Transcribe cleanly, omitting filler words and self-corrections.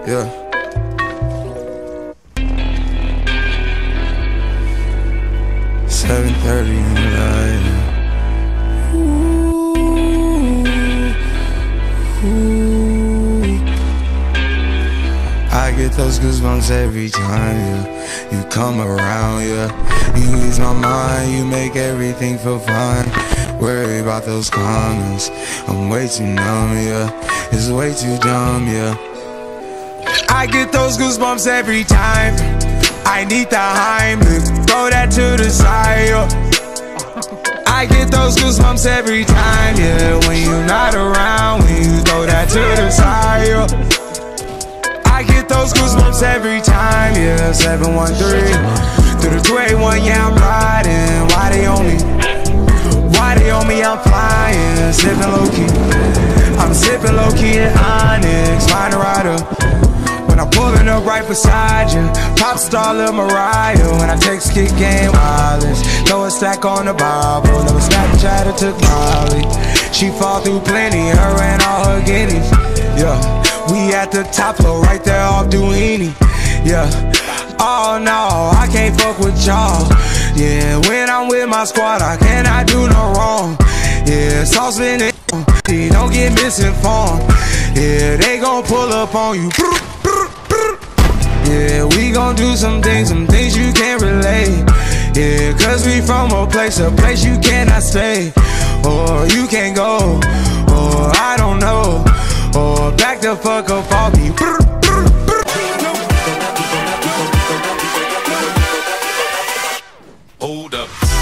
Yeah. $7:30 in the night. I get those goosebumps every time, yeah. You come around, yeah. You ease my mind, you make everything feel fine. Worry about those comments, I'm way too numb, yeah. It's way too dumb, yeah. I get those goosebumps every time. I need the Heimlich, throw that to the side, yeah. I get those goosebumps every time, yeah. When you're not around, when you throw that to the side, yeah. I get those goosebumps every time, yeah. 713 through the 281, yeah, I'm riding. Why they on me? Why they on me? I'm flying, sipping low-key. I'm sipping low-key in Onyx, find a rider. When I'm pulling up right beside you, pop star Lil Mariah. When I text kick game wireless, throw a stack on the Bible. Never Snapchat or took Molly. She fall through plenty, her and all her guineas. Yeah, we at the top floor, right there off Duini. Yeah, oh no, I can't fuck with y'all. Yeah, when I'm with my squad, I cannot do no wrong. Yeah, sauce in it, don't get misinformed. Yeah, they gon' pull up on you. Yeah, we gon' do some things you can't relate. Yeah, cause we from a place you cannot stay. Or you can't go, or I don't know. Or back the fuck up off me. Hold up.